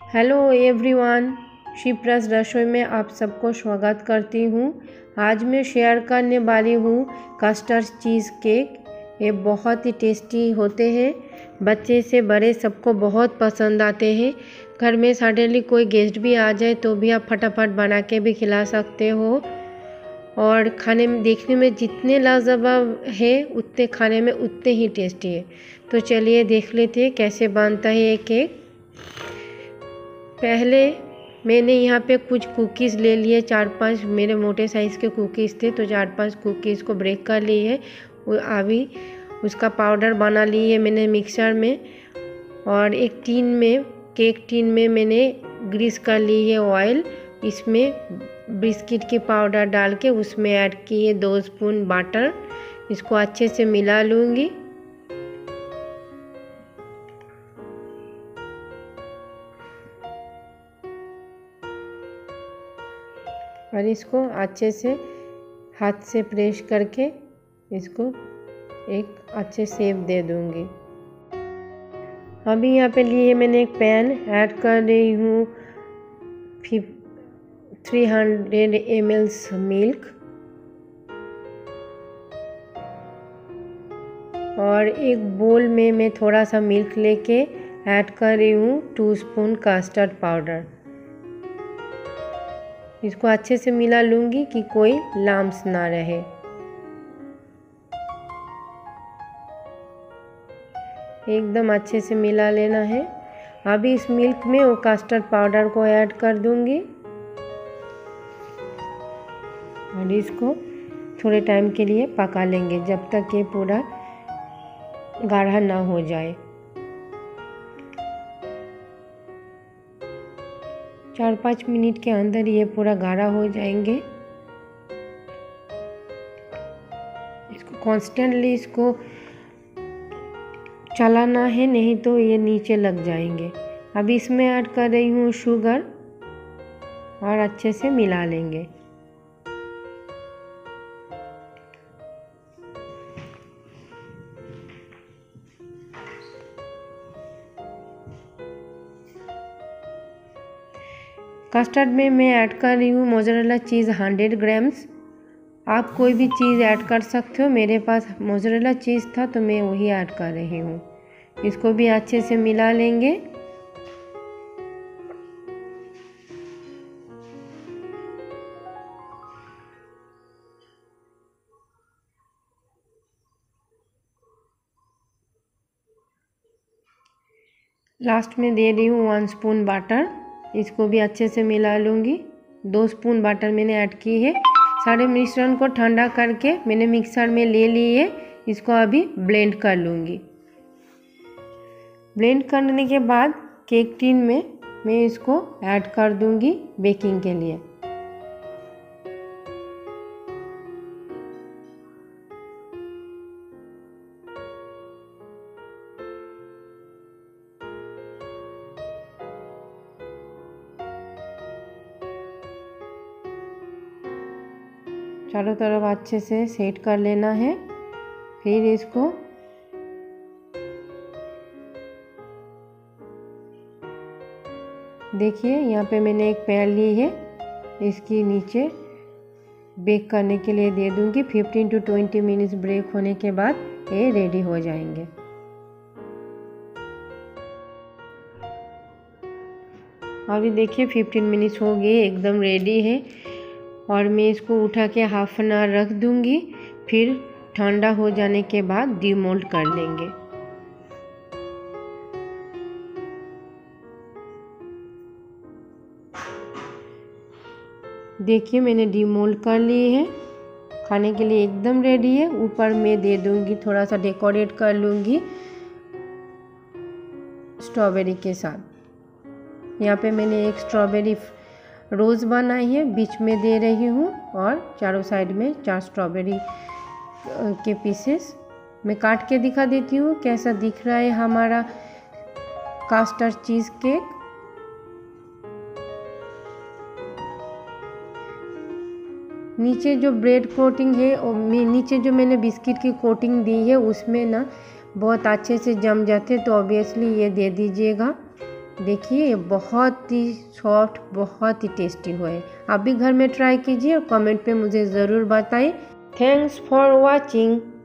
Hello everyone, शिप्रास रसोई में आप सबको स्वागत करती हूँ। आज मैं शेयर करने वाली हूँ कस्टर्ड चीज़ केक। ये बहुत ही टेस्टी होते हैं, बच्चे से बड़े सबको बहुत पसंद आते हैं। घर में सडनली कोई गेस्ट भी आ जाए तो भी आप फटाफट बना के भी खिला सकते हो और खाने में देखने में जितने लाजवाब है उतने खाने में उतने ही टेस्टी है। तो चलिए देख लेते हैं कैसे बनता है ये केक। पहले मैंने यहाँ पे कुछ कुकीज़ ले लिए, 4-5 मेरे मोटे साइज़ के कुकीज़ थे तो 4-5 कुकीज़ को ब्रेक कर लिए है। अभी उसका पाउडर बना लिए मैंने मिक्सर में। और एक टीन में, केक टीन में मैंने ग्रीस कर ली है ऑयल। इसमें बिस्किट के पाउडर डाल के उसमें ऐड किए 2 स्पून बटर। इसको अच्छे से मिला लूँगी। और इसको अच्छे से हाथ से प्रेस करके इसको एक अच्छे शेप दे दूंगी। अभी यहाँ पे लिए मैंने एक पैन ऐड कर रही हूँ 300 ml मिल्क और एक बोल में मैं थोड़ा सा मिल्क लेके ऐड कर रही हूँ 2 स्पून कस्टर्ड पाउडर। इसको अच्छे से मिला लूँगी कि कोई लम्स ना रहे। एकदम अच्छे से मिला लेना है। अभी इस मिल्क में वो कस्टर्ड पाउडर को ऐड कर दूँगी और इसको थोड़े टाइम के लिए पका लेंगे जब तक ये पूरा गाढ़ा ना हो जाए। 4-5 मिनट के अंदर ये पूरा गाढ़ा हो जाएंगे। इसको कॉन्स्टेंटली इसको चलाना है, नहीं तो ये नीचे लग जाएंगे। अब इसमें ऐड कर रही हूँ शुगर और अच्छे से मिला लेंगे। कस्टर्ड में मैं ऐड कर रही हूँ मोज़रेला चीज़ 100 ग्राम्स। आप कोई भी चीज़ ऐड कर सकते हो, मेरे पास मोज़रेला चीज़ था तो मैं वही ऐड कर रही हूँ। इसको भी अच्छे से मिला लेंगे। लास्ट में दे रही हूँ 1 स्पून बटर। इसको भी अच्छे से मिला लूँगी। 2 स्पून बटर मैंने ऐड की है। सारे मिश्रण को ठंडा करके मैंने मिक्सर में ले ली है। इसको अभी ब्लेंड कर लूँगी। ब्लेंड करने के बाद केक टिन में मैं इसको ऐड कर दूँगी बेकिंग के लिए। चारों तरफ अच्छे से सेट कर लेना है। फिर इसको देखिए यहाँ पे मैंने एक पैन ली है, इसकी नीचे बेक करने के लिए दे दूंगी। 15 to 20 मिनट्स ब्रेक होने के बाद ये रेडी हो जाएंगे। अभी देखिए 15 मिनट्स हो गए, एकदम रेडी है। और मैं इसको उठा के हाफ एन आवर रख दूंगी। फिर ठंडा हो जाने के बाद डीमोल्ड कर लेंगे। देखिए मैंने डीमोल्ड कर ली है, खाने के लिए एकदम रेडी है। ऊपर में दे दूंगी, थोड़ा सा डेकोरेट कर लूँगी स्ट्रॉबेरी के साथ। यहाँ पे मैंने एक स्ट्रॉबेरी रोज़ बनाई है, बीच में दे रही हूँ और चारों साइड में 4 स्ट्रॉबेरी के पीसेस मैं काट के दिखा देती हूँ कैसा दिख रहा है हमारा कस्टर्ड चीज़ केक। नीचे जो ब्रेड कोटिंग है और नीचे जो मैंने बिस्किट की कोटिंग दी है उसमें ना बहुत अच्छे से जम जाते, तो ऑब्वियसली ये दे दीजिएगा। देखिए ये बहुत ही सॉफ्ट, बहुत ही टेस्टी हुए। आप भी घर में ट्राई कीजिए और कमेंट पे मुझे ज़रूर बताएं। Thanks for watching.